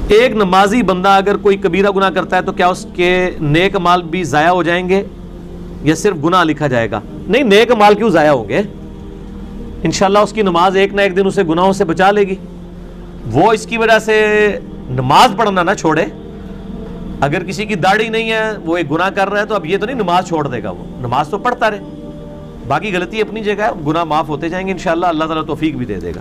एक नमाजी बंदा अगर कोई कबीरा गुनाह करता है तो क्या उसके नेक माल भी ज़ाया हो जाएंगे या सिर्फ गुनाह लिखा जाएगा? नहीं, नेक माल क्यों ज़ाया होंगे? इंशाल्लाह उसकी नमाज एक ना एक दिन उसे गुनाहों से बचा लेगी। वो इसकी वजह से नमाज पढ़ना ना छोड़े। अगर किसी की दाढ़ी नहीं है, वो एक गुनाह कर रहा है, तो अब ये तो नहीं नमाज छोड़ देगा, वो नमाज तो पढ़ता रहे, बाकी गलती अपनी जगह है, गुनाह माफ होते जाएंगे इंशाल्लाह, अल्लाह ताला तौफीक भी दे देगा।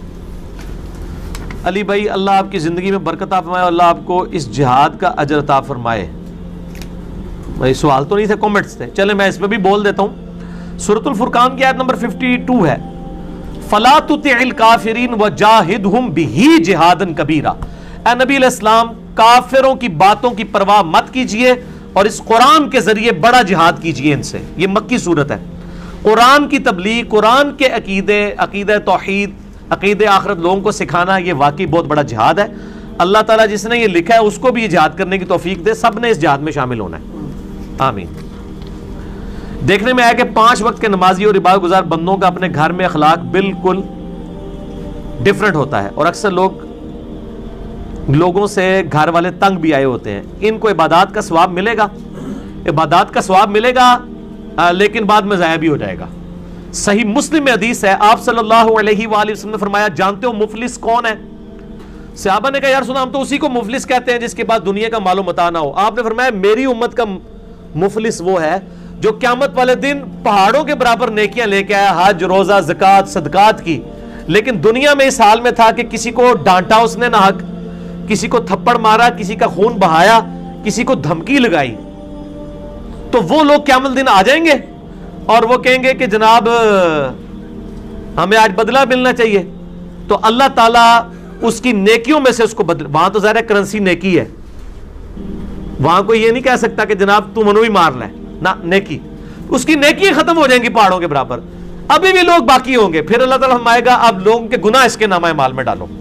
अली भाई, अल्लाह आपकी ज़िंदगी में बरकत फरमाए, अल्लाह आपको इस जिहाद का अजर अता फरमाए। भाई सवाल तो नहीं थे, कमेंट्स थे, चले मैं इस पर भी बोल देता हूँ। सूरतुल फुरकान की आयत नंबर 52 है, फला तुतिल काफिरीन व जाहिदहुम बिही जिहादन कबीरा। ए नबी अलैहिस्सलाम, काफिरों की बातों की परवाह मत कीजिए और इस कुरान के जरिए बड़ा जिहाद कीजिए इनसे। ये मक्की सूरत है। कुरान की तबलीग, कुरान के अकीदे तौहीद, अकीदे आखिरत लोगों को सिखाना, ये वाकई बहुत बड़ा जिहाद है। अल्लाह ताला जिसने ये लिखा है उसको भी ये जिहाद करने की तौफीक दे। सब ने इस जिहाद में शामिल होना है, आमीन। देखने में आया कि 5 वक्त के नमाजी और इबादत गुजार बंदों का अपने घर में अखलाक बिल्कुल डिफरेंट होता है और अक्सर लोगों से घर वाले तंग भी आए होते हैं। इनको इबादत का सवाब मिलेगा, इबादत का सवाब मिलेगा, लेकिन बाद में ज़ाया भी हो जाएगा। सही मुस्लिम में हदीस है, आप सल्लल्लाहु अलैहि वसल्लम ने फरमाया, जानते हो मुफलिस कौन है? सहाबा ने कहा, यार सुना, हम तो उसी को मुफलिस कहते हैं जिसके पास दुनिया का मालूम मता ना हो। आपने फरमाया, मेरी उम्मत का मुफलिस वो है जो क़यामत वाले दिन पहाड़ों के बराबर नेकियां लेके आया, हज, रोजा, ज़कात, सदकात की, लेकिन दुनिया में इस हाल में था कि किसी को डांटा उसने ना हक, किसी को थप्पड़ मारा, किसी का खून बहाया, किसी को धमकी लगाई। तो वो लोग क़यामत दिन आ जाएंगे और वो कहेंगे कि जनाब हमें आज बदला मिलना चाहिए। तो अल्लाह ताला उसकी नेकियों में से उसको बदल, वहां तो ज़ाहिर करेंसी नेकी है, वहां कोई ये नहीं कह सकता कि जनाब तू मनु ही मार ले ना, नेकी, उसकी नेकी खत्म हो जाएंगी पहाड़ों के बराबर। अभी भी लोग बाकी होंगे, फिर अल्लाह ताला फरमाएगा, अब लोगों के गुनाह इसके नामा माल में डालो,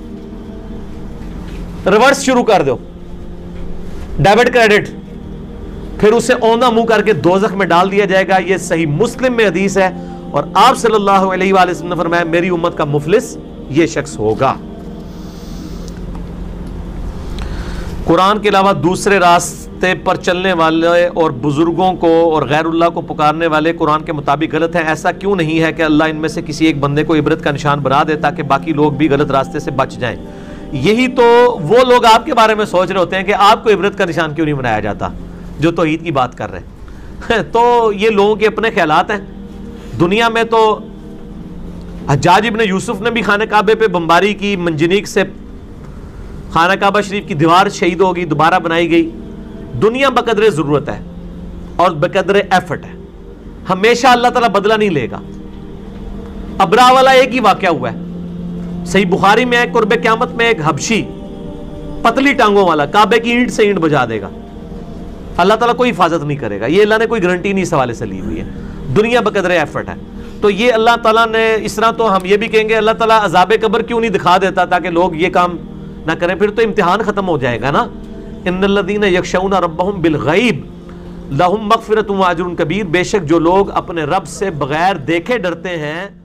रिवर्स शुरू कर दो, डेबिट क्रेडिट, फिर उसे औंधा मुंह करके दोज़ख में डाल दिया जाएगा। यह सही मुस्लिम में हदीस है और आप सल्लल्लाहु अलैहि वसल्लम ने फरमाया, मेरी उम्मत का मुफलिस यह शख्स होगा। कुरान के अलावा दूसरे रास्ते पर चलने वाले और बुजुर्गों को और गैरुल्लाह को पुकारने वाले कुरान के मुताबिक गलत हैं। ऐसा क्यों नहीं है कि अल्लाह इनमें से किसी एक बंदे को इबरत का निशान बना दे ताकि बाकी लोग भी गलत रास्ते से बच जाएं? यही तो वो लोग आपके बारे में सोच रहे होते हैं कि आपको इबरत का निशान क्यों नहीं बनाया जाता, जो तौहीद की बात कर रहे हैं। तो ये लोगों के अपने ख्यालात हैं। दुनिया में तो हज्जाज इब्न यूसुफ ने भी खाने काबे पे बमबारी की, मंजनीक से खाना काबा शरीफ की दीवार शहीद होगी, दोबारा बनाई गई। दुनिया बकदरे ज़रूरत है और बकदरे एफर्ट है, हमेशा अल्लाह ताला बदला नहीं लेगा। अबरा वाला एक ही वाक़या हुआ है, सही बुखारी में है, कुर्बे क़यामत में एक हबशी पतली टांगों वाला काबे की ईंट से ईंट बजा देगा, अल्लाह ताला कोई हिफाजत नहीं करेगा। ये अल्लाह ने कोई गारंटी नहीं इस हवाले से ली हुई है। दुनिया बकदरे एफर्ट है। तो ये अल्लाह ताला ने इस तरह, तो हम ये भी कहेंगे अल्लाह ताला अज़ाब कब्र क्यों नहीं दिखा देता ताकि लोग ये काम ना करें, फिर तो इम्तिहान खत्म हो जाएगा ना। इन्नल्लज़ीना यख़शौना रब्बहुम बिलग़ैब लहुम मग़फ़िरतुन व अज्रुन कबीर, बेशक जो लोग अपने रब से बगैर देखे डरते हैं